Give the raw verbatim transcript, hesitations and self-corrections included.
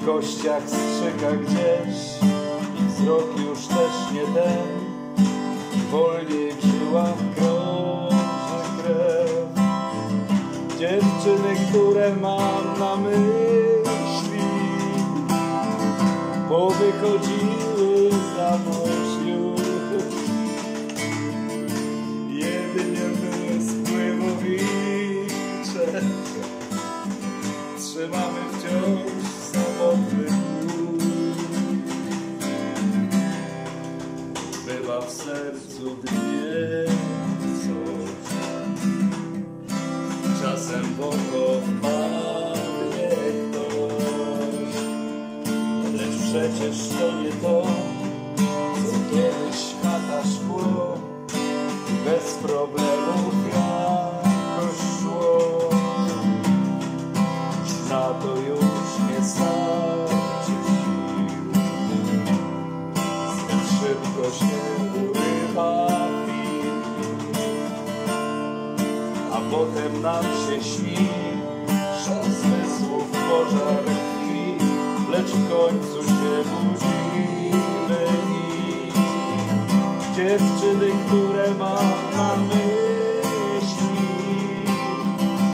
kościach strzyka gdzieś i wzrok już też nie ten. Wolniej w żyłach krąży krew. Dziewczyny, które mam na myśli, powychodziły za ślub. Jedynie były spływowicze, trzymamy wciąż samotny ból. Bywa w sercu dnie coś, czasem w oko wpadnie ktoś, lecz przecież to nie to, co kiedyś chata szkło, bez problemów jakoś szło. Na to już nie starczy sił, zbyt szybko się urywa film, a potem nam się śni szał zmysłów, pożar krwi, lecz w końcu się budzimy i dziewczyny, które mam na myśli,